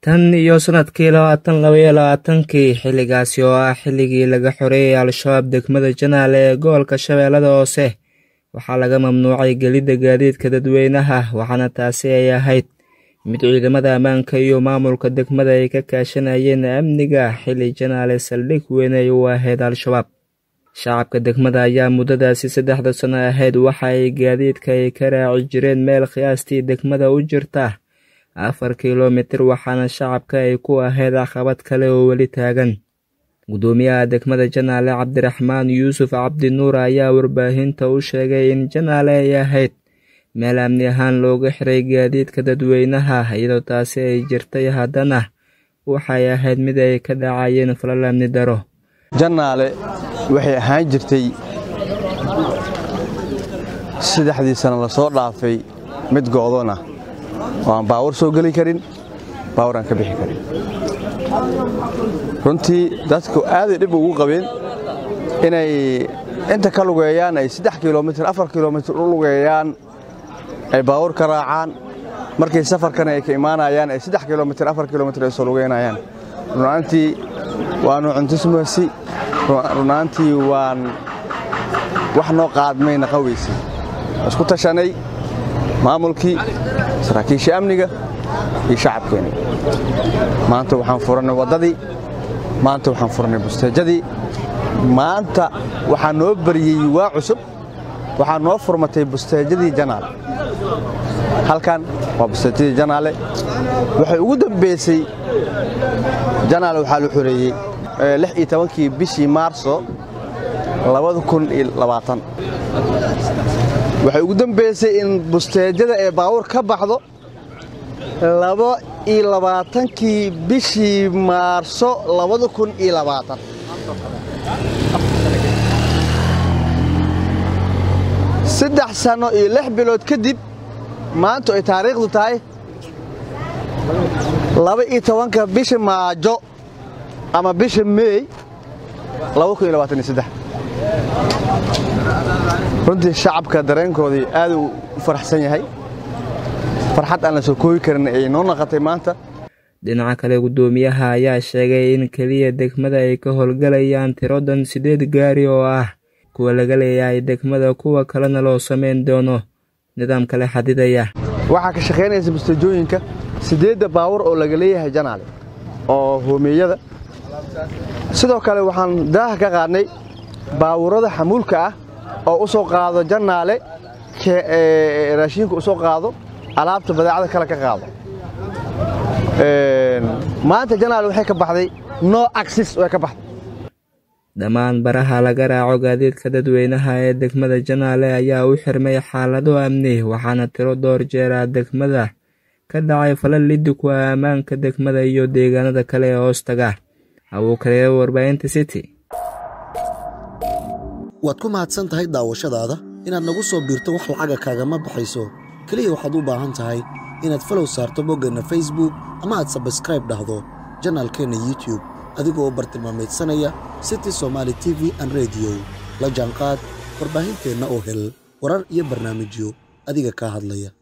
tan iyo sanadkii 2022 xilligaasi oo ah xilligii laga xoreeyay al-shabaab degmada Janaale ee gobolka Shabeellada Hoose waxaa laga mamnuucay gelidda gaadiidka dadweynaha waxaana taasi ay ahayd mid ciidamada ammaanka iyo maamulka degmada ay ka kaashanayeen amniga xilli Janaale saldhig weyn ay u ahayd al-shabaab shacabka degmada ayaa muddadaasi 3 sano ahayd waxa ay gaadiidka ay ka raaci jireen meel qiyaastii degmada u jirta 4 kiiloomitir waxaana shacabka ay ku ahayd caqabad kale oo weli taagan gudoomiyaha degmada Janaale Cabdiraxmaan Yuusuf Cabdi Nuur ayaa warbaahinta u sheegay in Janaale ay ahayd meel amni ahaan looga xiray gaadiidka dadweynaha iyadoo taasi ay jirtay haddana waxay ahayd mid ay ka dhacayeen falal amni daro Janaale waxay ahaan jirtay 3 sano la soo dhaafay mid go'doon ah waan baawar soo gali karin baawran ka bixi karin runtii dadku aad dib ugu qabeen inay inta ka lugeeyaan ay 3 kiiloomitir 4 kiiloomitir u lugeeyaan ay baawar ka raacaan markay safarkan ay ka imaanayaan ay 3 kiiloomitir 4 kiiloomitir ay soo lugeynayaan runtii waanu cuntismaasi runtii waan wax noo qaadmayna qaweysi isku tashanay maamulkii saraakiisha amniga iyo shacabkeena maanta waxaan furanay wadadii maanta waxaan furanay busteejadii maanta waxaan noo bariyay waa cusub waxaan noo furmatay busteejadii Janaale halkan waa busteejadii Janaale waxay ugu dambeysay Janaale waxaa la xoreeyay 16 bishii Maarso 2020 waxay ugu dambeysay in busteejada ee baawur ka baxdo 22 bishii Maarso 2020 3 sano iyo 6 bilood kadib maanta ay taariikhdu tahay 12 bishii Maajo ama bishii May 2023 runtii shacabka dareenkoodii aad u faraxsan yahay farxad aan la soo koobi karin ay noo naqatay maanta dhinaca kale gudoomiyaha ayaa sheegay in kaliya degmada ay ka howlgalayaan tiradan 8 gaari oo ah kuwa laga leeyahay degmada kuwa kalena loo sameyn doono nidaam kale xadidaya waxa ka shaqeynaysa busteejooyinka 8 baawar oo laga leeyahay Janaale oo hoomiyada sidoo kale waxaan daah ka qaadnay baawurada xamuulka ah oo u soo qaado Janaale raashinka u soo qaado alaabta badeecada kale ka qaado maanta Janaale waxay ka baxday no access way ka baxday dhamaan baraha laga raaco gaadiidka dadweynaha ee degmada Janaale ayaa u xirmay xaalado amni waxaana tiro door jeer degmada ka dhacay falal liddi ku ammaanka degmada iyo deegaanada kale ee hoostaga awookareey warbaahinta City waad ku mahadsan tahay daawashadaada inaad nagu soo biirto wax lacag kaaga ma baxayso kaliya waxaad u baahan tahay inaad follow saarto boggana Facebook ama aad subscribe dhahdo channelkeena YouTube adigoo bartilmaameedsanaya City Somali TV and Radio la jaanqaad warbaahinteena oo hel warar iyo barnaamijyo adiga ka hadlaya